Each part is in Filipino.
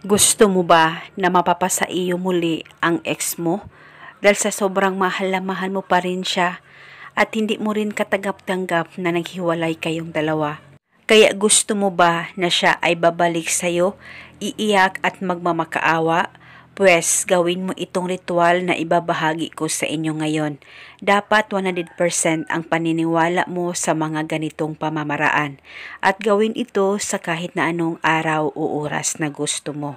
Gusto mo ba na mapapasa iyo muli ang ex mo? Dahil sa sobrang mahal na mahal mo pa rin siya at hindi mo rin katanggap-tanggap na naghiwalay kayong dalawa. Kaya gusto mo ba na siya ay babalik sa'yo, iiyak at magmamakaawa? Pwes gawin mo itong ritual na ibabahagi ko sa inyo ngayon. Dapat 100% ang paniniwala mo sa mga ganitong pamamaraan at gawin ito sa kahit na anong araw o oras na gusto mo.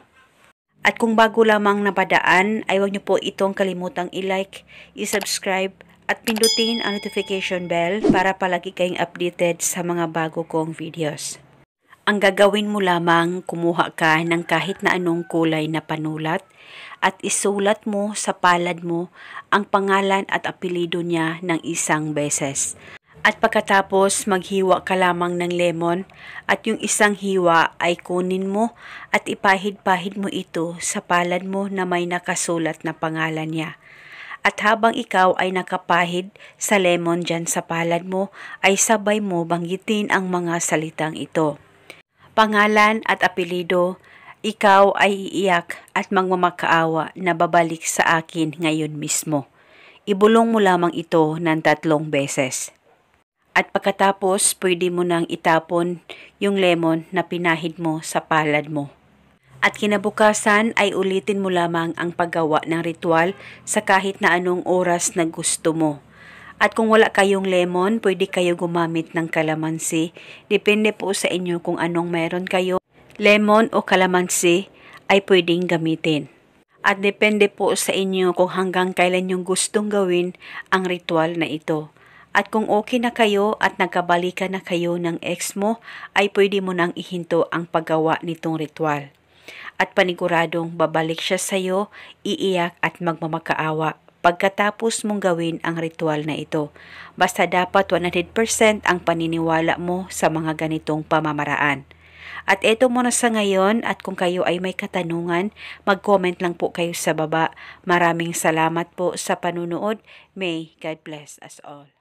At kung bago lamang napadaan ay huwag niyo po itong kalimutang i-like, i-subscribe at pindutin ang notification bell para palagi kayong updated sa mga bago kong videos. Ang gagawin mo lamang, kumuha ka ng kahit na anong kulay na panulat at isulat mo sa palad mo ang pangalan at apelido niya ng isang beses. At pagkatapos maghiwa ka lamang ng lemon at yung isang hiwa ay kunin mo at ipahid-pahid mo ito sa palad mo na may nakasulat na pangalan niya. At habang ikaw ay nakapahid sa lemon dyan sa palad mo ay sabay mo banggitin ang mga salitang ito. Pangalan at apelido, ikaw ay iiyak at magmamakaawa na babalik sa akin ngayon mismo. Ibulong mo lamang ito ng 3 beses. At pagkatapos, pwede mo nang itapon yung lemon na pinahid mo sa palad mo. At kinabukasan ay ulitin mo lamang ang paggawa ng ritual sa kahit na anong oras na gusto mo. At kung wala kayong lemon, pwede kayo gumamit ng kalamansi. Depende po sa inyo kung anong meron kayo. Lemon o kalamansi ay pwedeng gamitin. At depende po sa inyo kung hanggang kailan yung gustong gawin ang ritual na ito. At kung okay na kayo at nagkabalikan na kayo ng ex mo, ay pwede mo nang ihinto ang paggawa nitong ritual. At paniguradong babalik siya sa'yo, iiyak at magmamakaawa pagkatapos mong gawin ang ritual na ito. Basta dapat 100% ang paniniwala mo sa mga ganitong pamamaraan. At eto muna sa ngayon at kung kayo ay may katanungan, mag-comment lang po kayo sa baba. Maraming salamat po sa panunood. May God bless us all.